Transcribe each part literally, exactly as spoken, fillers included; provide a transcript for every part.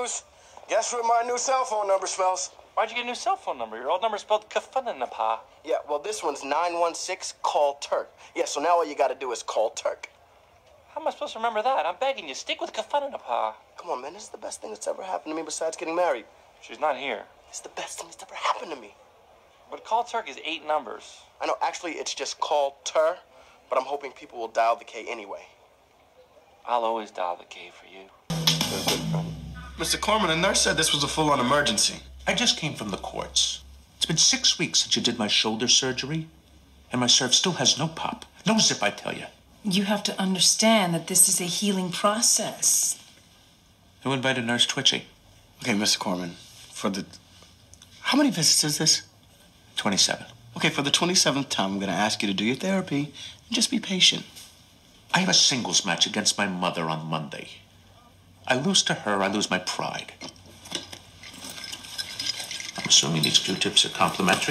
news. Guess what my new cell phone number spells? Why'd you get a new cell phone number? Your old number spelled Kafananapa. Yeah, well, this one's nine one six, call Turk. Yeah, so now all you gotta do is call Turk. How am I supposed to remember that? I'm begging you, stick with Kafananapa. Come on, man, this is the best thing that's ever happened to me besides getting married. She's not here. It's the best thing that's ever happened to me. But call Turk is eight numbers. I know, actually, it's just call Tur, but I'm hoping people will dial the K anyway. I'll always dial the K for you. You're a good friend. Mister Corman, the nurse said this was a full-on emergency. I just came from the courts. It's been six weeks since you did my shoulder surgery, and my serve still has no pop. No zip, I tell you. You have to understand that this is a healing process. Who invited Nurse Twitchy? Okay, Mister Corman, for the... How many visits is this? twenty-seven. Okay, for the twenty-seventh time, I'm going to ask you to do your therapy and just be patient. I have a singles match against my mother on Monday. I lose to her, I lose my pride. I'm assuming these Q-tips are complimentary.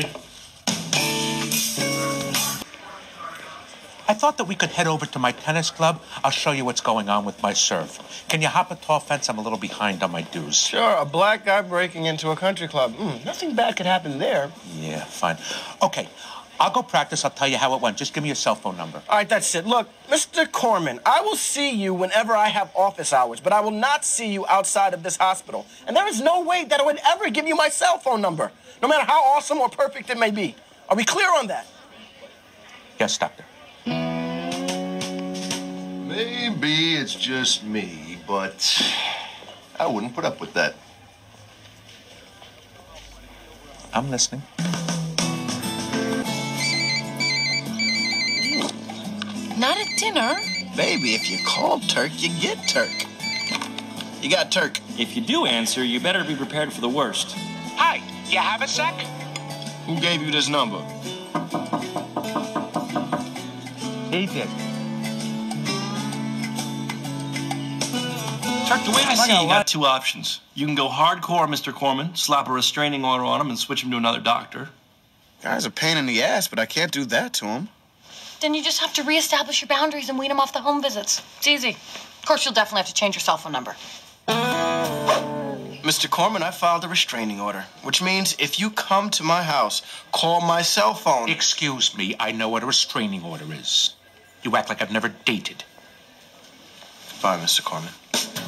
I thought that we could head over to my tennis club. I'll show you what's going on with my serve. Can you hop a tall fence? I'm a little behind on my dues. Sure, a black guy breaking into a country club. Mm, nothing bad could happen there. Yeah, fine. Okay, I'll go practice. I'll tell you how it went. Just give me your cell phone number. All right, that's it. Look, Mister Corman, I will see you whenever I have office hours, but I will not see you outside of this hospital. And there is no way that I would ever give you my cell phone number, no matter how awesome or perfect it may be. Are we clear on that? Yes, doctor. Maybe it's just me, but I wouldn't put up with that. I'm listening. Not at dinner. Baby, if you call Turk, you get Turk. You got Turk. If you do answer, you better be prepared for the worst. Hi, you have a sec? Who gave you this number? He did. Turk, the way I see it, you got two options. You can go hardcore, Mister Corman, slap a restraining order on him and switch him to another doctor. Guy's a pain in the ass, but I can't do that to him. Then you just have to reestablish your boundaries and wean him off the home visits. It's easy. Of course, you'll definitely have to change your cell phone number. Mister Corman, I filed a restraining order, which means if you come to my house, call my cell phone. Excuse me, I know what a restraining order is. You act like I've never dated. Bye, Mister Corman.